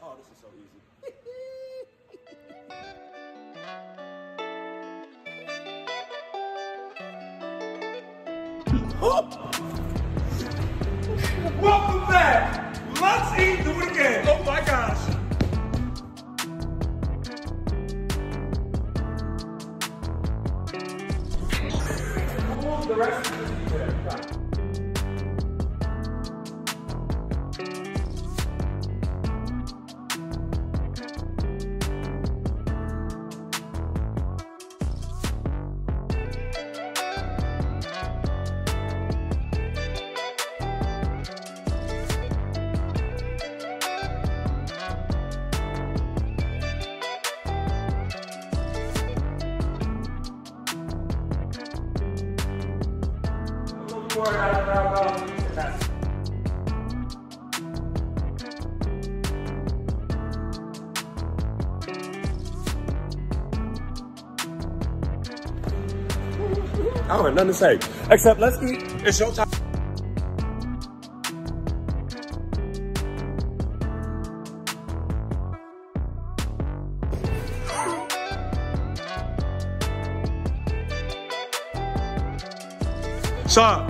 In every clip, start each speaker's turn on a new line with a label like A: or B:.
A: Oh, this is so easy.
B: Welcome back. Let's eat. Do it again. Oh my gosh. The rest of this there.
A: I don't have nothing to say, except let's eat. It's your time.
B: Son.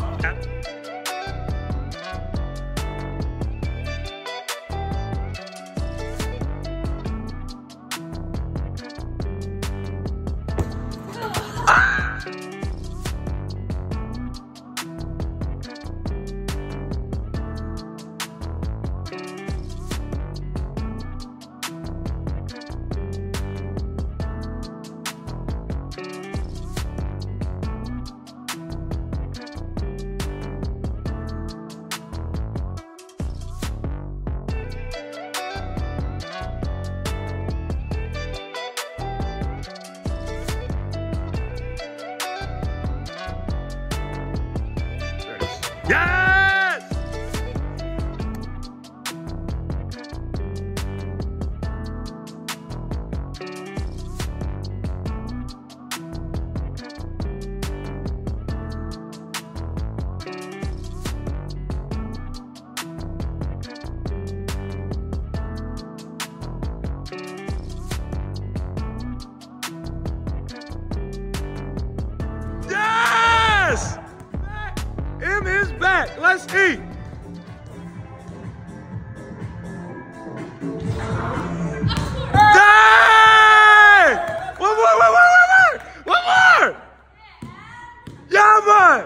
B: Yes! Yes! M is back. Let's eat. Dang! One more. One more. Yeah, man.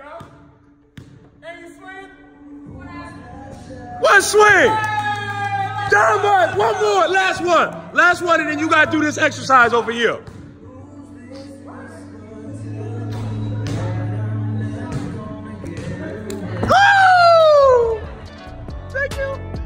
B: One swing. Damn, man. One more. Last one, and then you got to do this exercise over here. Thank you.